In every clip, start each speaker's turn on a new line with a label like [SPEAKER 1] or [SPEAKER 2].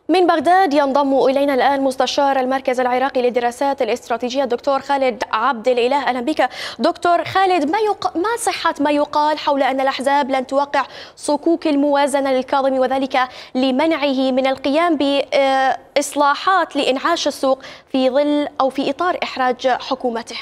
[SPEAKER 1] من بغداد ينضم إلينا الآن مستشار المركز العراقي للدراسات الاستراتيجية الدكتور خالد عبد الإله. أهلا بك دكتور خالد. ما صحة ما يقال حول أن الأحزاب لن توقع صكوك الموازنة للكاظمي وذلك لمنعه من القيام بإصلاحات لإنعاش السوق في ظل أو في إطار إحراج حكومته؟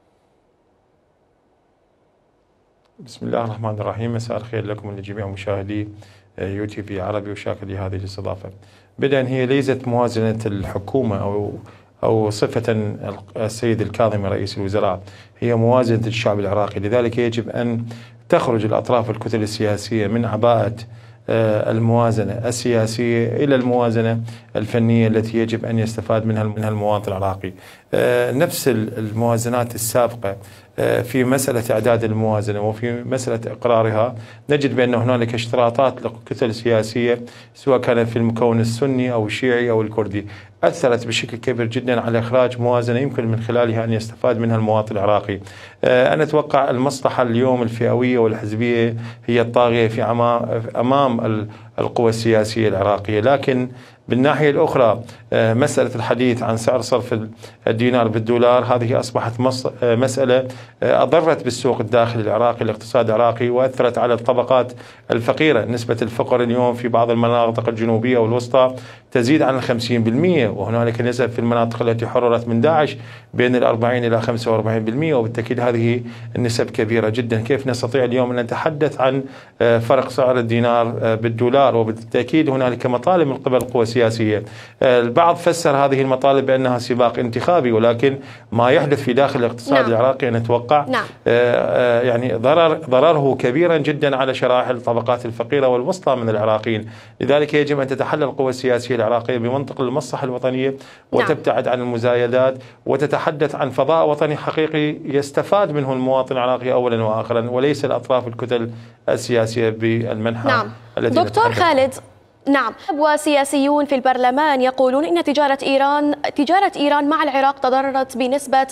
[SPEAKER 2] بسم الله الرحمن الرحيم. مساء الخير لكم ولجميع مشاهدي UTV عربي وشاكر لهذه الاستضافة. بدءا هي ليست موازنة الحكومة أو صفة السيد الكاظمي رئيس الوزراء، هي موازنة الشعب العراقي. لذلك يجب أن تخرج الأطراف الكتل السياسية من عباءة الموازنة السياسية إلى الموازنة الفنية التي يجب أن يستفاد منها المواطن العراقي. نفس الموازنات السابقة في مسألة إعداد الموازنة وفي مسألة إقرارها نجد بأن هنالك اشتراطات لكتل سياسية سواء كان في المكون السني أو الشيعي أو الكردي أثرت بشكل كبير جدا على إخراج موازنة يمكن من خلالها أن يستفاد منها المواطن العراقي. أنا أتوقع المصلحة اليوم الفئوية والحزبية هي الطاغية في أمام القوى السياسية العراقية، لكن بالناحية الأخرى مسألة الحديث عن سعر صرف الدينار بالدولار هذه أصبحت مسألة أضرت بالسوق الداخلي العراقي، الاقتصاد العراقي، وأثرت على الطبقات الفقيرة. نسبة الفقر اليوم في بعض المناطق الجنوبية والوسطى تزيد عن 50%، وهنالك نسب في المناطق التي حررت من داعش بين 40 إلى 45%، وبالتأكيد هذه النسب كبيرة جدا. كيف نستطيع اليوم أن نتحدث عن فرق سعر الدينار بالدولار؟ وبالتأكيد هنالك مطالب من قبل القوى السياسية. البعض فسر هذه المطالب بأنها سباق انتخابي، ولكن ما يحدث في داخل الاقتصاد العراقي نتوقع يعني ضرره كبيرا جدا على شرائح الطبقات الفقيرة والوسطى من العراقيين. لذلك يجب أن تتحلى القوى السياسية العراقية بمنطق المصلحة الوطنية وتبتعد عن المزايدات وتتحدث عن فضاء وطني حقيقي يستفاد منه المواطن العراقي أولا وآخرا، وليس الأطراف الكتل السياسية بالمنحى التي
[SPEAKER 1] دكتور خالد، وسياسيون في البرلمان يقولون إن تجارة إيران مع العراق تضررت بنسبة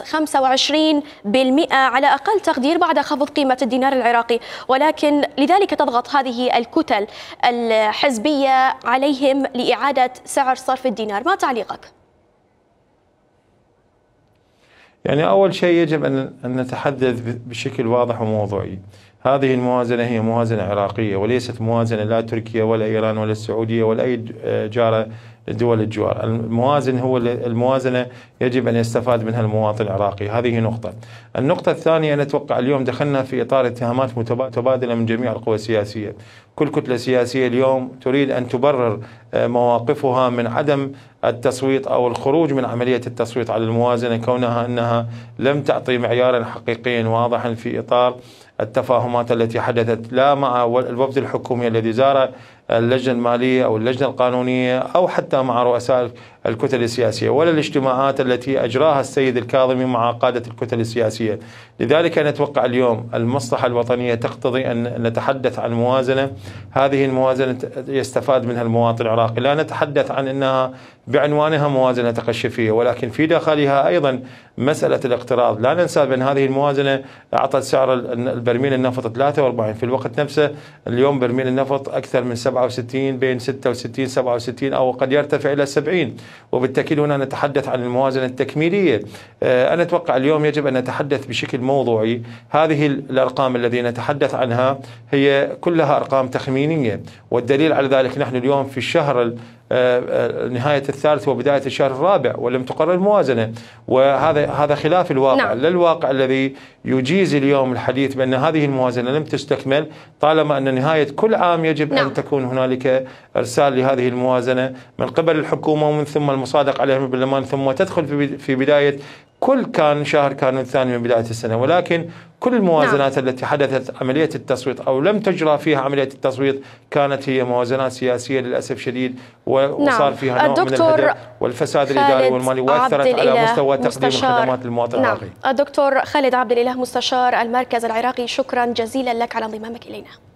[SPEAKER 1] 25% على أقل تقدير بعد خفض قيمة الدينار العراقي، ولكن لذلك تضغط هذه الكتل الحزبية عليهم لإعادة سعر صرف الدينار. ما تعليقك؟
[SPEAKER 2] يعني أول شيء يجب أن نتحدث بشكل واضح وموضوعي. هذه الموازنة هي موازنة عراقية وليست موازنة لا تركيا ولا إيران ولا السعودية ولا أي جارة دول الجوار. الموازنة يجب أن يستفاد منها المواطن العراقي. هذه نقطة. النقطة الثانية، أنا أتوقع اليوم دخلنا في إطار اتهامات متبادلة من جميع القوى السياسية. كل كتلة سياسية اليوم تريد أن تبرر مواقفها من عدم التصويت أو الخروج من عملية التصويت على الموازنة كونها أنها لم تعطي معيارا حقيقيا واضحا في إطار التفاهمات التي حدثت لا مع الوفد الحكومي الذي زار اللجنة المالية أو اللجنة القانونية أو حتى مع رؤساء الكتل السياسية ولا الاجتماعات التي أجراها السيد الكاظمي مع قادة الكتل السياسية. لذلك نتوقع اليوم المصلحة الوطنية تقتضي أن نتحدث عن موازنة، هذه الموازنة يستفاد منها المواطن العراقي. لا نتحدث عن أنها بعنوانها موازنة تقشفية، ولكن في داخلها أيضا مسألة الاقتراض. لا ننسى بأن هذه الموازنة أعطت سعر البرميل النفط 43 في الوقت نفسه. اليوم برميل النفط أكثر من 67 بين 66 67 أو قد يرتفع إلى 70، وبالتأكيد هنا نتحدث عن الموازنة التكميلية. أنا أتوقع اليوم يجب أن نتحدث بشكل موضوعي. هذه الأرقام التي نتحدث عنها هي كلها أرقام تخمينية، والدليل على ذلك نحن اليوم في الشهر نهاية الثالث وبداية الشهر الرابع ولم تقرر الموازنة، وهذا خلاف الواقع. لا الواقع الذي يجيز اليوم الحديث بأن هذه الموازنة لم تستكمل، طالما أن نهاية كل عام يجب أن تكون هنالك إرسال لهذه الموازنة من قبل الحكومة ومن ثم المصادق عليها من البرلمان، ثم تدخل في بداية كل شهر كانون الثاني من بداية السنة. ولكن كل الموازنات التي حدثت عملية التصويت أو لم تجرى فيها عملية التصويت كانت هي موازنات سياسية للأسف شديد، وصار فيها نوع من الهدر والفساد الإداري والمالي، وأثرت على مستوى تقديم الخدمات للمواطن العراقي.
[SPEAKER 1] الدكتور خالد عبد الإله مستشار المركز العراقي، شكرا جزيلا لك على انضمامك إلينا.